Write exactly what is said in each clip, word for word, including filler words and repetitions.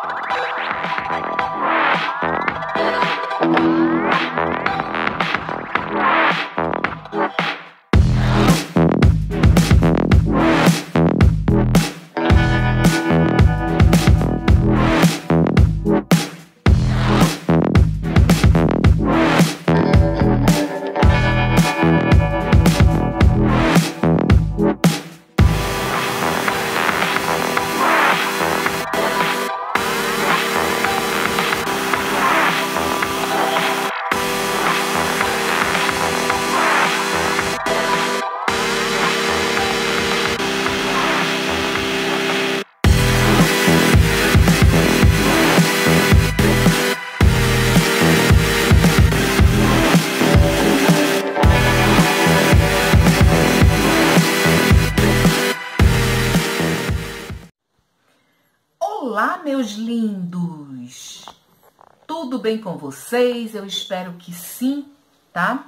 Olá, meus lindos! Tudo bem com vocês? Eu espero que sim, tá?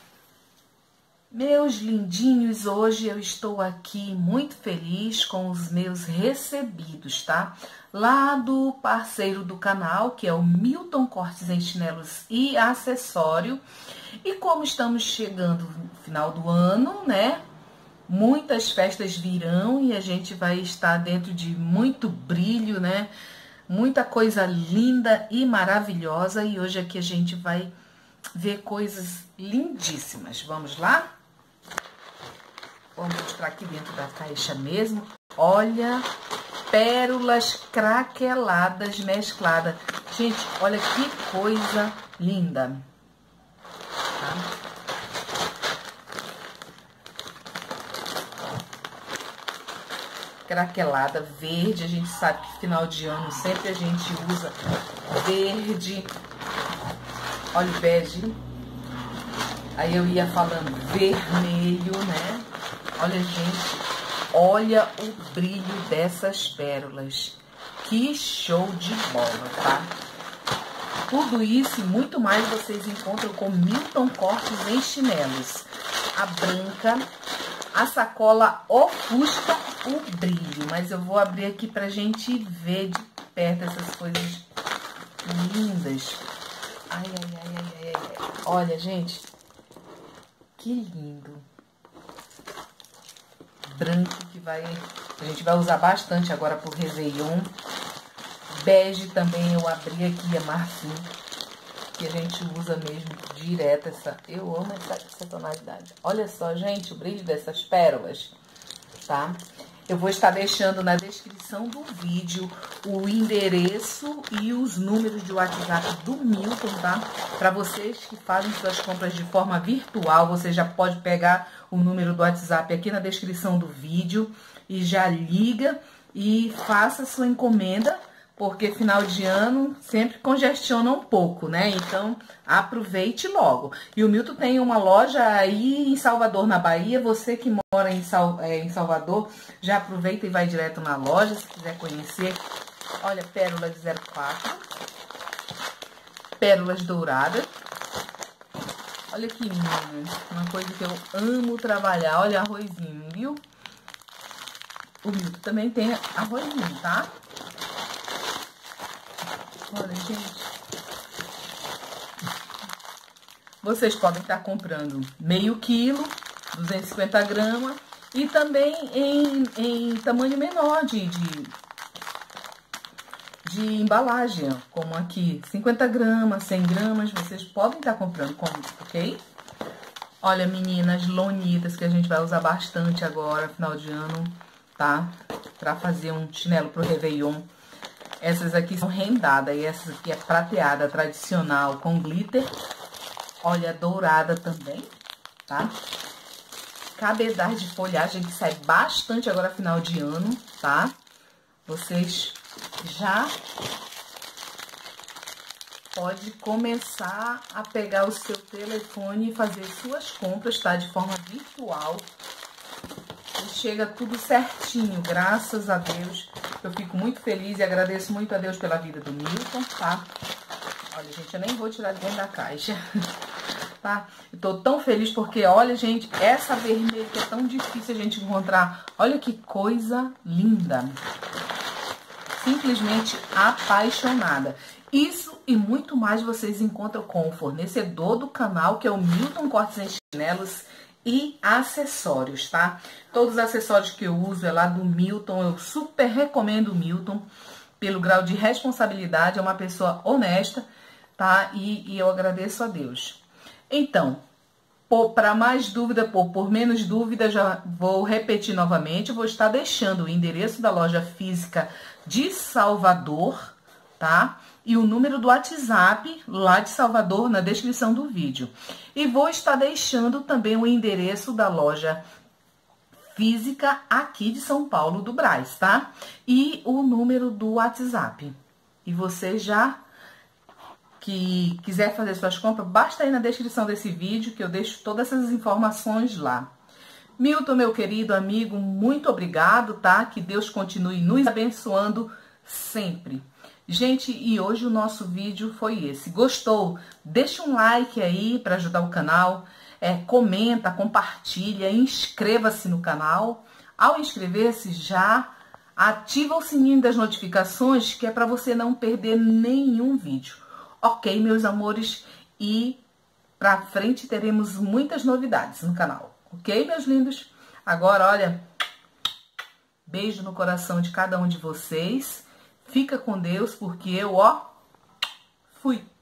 Meus lindinhos, hoje eu estou aqui muito feliz com os meus recebidos, tá? Lá do parceiro do canal, que é o Milton Cortes em Chinelos e Acessório. E como estamos chegando no final do ano, né? Muitas festas virão e a gente vai estar dentro de muito brilho, né? Muita coisa linda e maravilhosa. E hoje aqui a gente vai ver coisas lindíssimas. Vamos lá? Vou mostrar aqui dentro da caixa mesmo. Olha, pérolas craqueladas mescladas. Gente, olha que coisa linda. Tá? Craquelada verde, a gente sabe que final de ano sempre a gente usa verde, olha o bege, aí eu ia falando vermelho, né? Olha, gente, olha o brilho dessas pérolas, que show de bola, tá? Tudo isso e muito mais vocês encontram com Milton Cortes em Chinelos. A branca, a sacola ofusca o brilho, mas eu vou abrir aqui pra gente ver de perto essas coisas lindas. Ai, ai, ai, ai, ai, ai. Olha, gente, que lindo. Branco que vai, a gente vai usar bastante agora pro Réveillon. Bege também eu abri aqui, a marfim, que a gente usa mesmo direto essa. Eu amo essa, essa tonalidade. Olha só, gente, o brilho dessas pérolas, tá? Eu vou estar deixando na descrição do vídeo o endereço e os números de WhatsApp do Milton, tá? Para vocês que fazem suas compras de forma virtual, você já pode pegar o número do WhatsApp aqui na descrição do vídeo e já liga e faça sua encomenda, porque final de ano sempre congestiona um pouco, né? Então, aproveite logo. E o Milton tem uma loja aí em Salvador, na Bahia. Você que mora em, Sal, é, em Salvador, já aproveita e vai direto na loja, se quiser conhecer. Olha, pérolas zero quatro. Pérolas douradas. Olha que lindo. Uma coisa que eu amo trabalhar. Olha, arrozinho, viu? O Milton também tem arrozinho, tá? Olha, gente, vocês podem estar comprando meio quilo, duzentos e cinquenta gramas, e também em, em tamanho menor de, de, de embalagem, como aqui, cinquenta gramas, cem gramas, vocês podem estar comprando, ok? Olha, meninas, lonitas, que a gente vai usar bastante agora, final de ano, tá? Pra fazer um chinelo pro Réveillon. Essas aqui são rendadas e essa aqui é prateada, tradicional, com glitter. Olha, dourada também, tá? Cabedais de folhagem que sai bastante agora final de ano, tá? Vocês já pode começar a pegar o seu telefone e fazer suas compras, tá? De forma virtual. E chega tudo certinho, graças a Deus. Eu fico muito feliz e agradeço muito a Deus pela vida do Milton, tá? Olha, gente, eu nem vou tirar de dentro da caixa, tá? Eu tô tão feliz porque, olha, gente, essa vermelha que é tão difícil a gente encontrar. Olha que coisa linda. simplesmente apaixonada. Isso e muito mais vocês encontram com o fornecedor do canal, que é o Milton Cortes em Chinelos e acessórios, tá? Todos os acessórios que eu uso é lá do Milton, eu super recomendo o Milton, pelo grau de responsabilidade, é uma pessoa honesta, tá? E, e eu agradeço a Deus. Então, para mais dúvida, por, por menos dúvida, já vou repetir novamente, vou estar deixando o endereço da loja física de Salvador, tá? E o número do WhatsApp lá de Salvador na descrição do vídeo. E vou estar deixando também o endereço da loja física aqui de São Paulo, do Brás, tá? E o número do WhatsApp. E você já que quiser fazer suas compras, basta ir na descrição desse vídeo que eu deixo todas essas informações lá. Milton, meu querido amigo, muito obrigado, tá? Que Deus continue nos abençoando sempre. Gente, e hoje o nosso vídeo foi esse. Gostou? Deixa um like aí para ajudar o canal. É, comenta, compartilha, inscreva-se no canal. Ao inscrever-se, já ativa o sininho das notificações, que é para você não perder nenhum vídeo. Ok, meus amores? E pra frente teremos muitas novidades no canal. Ok, meus lindos? Agora, olha, beijo no coração de cada um de vocês. Fica com Deus, porque eu, ó, fui.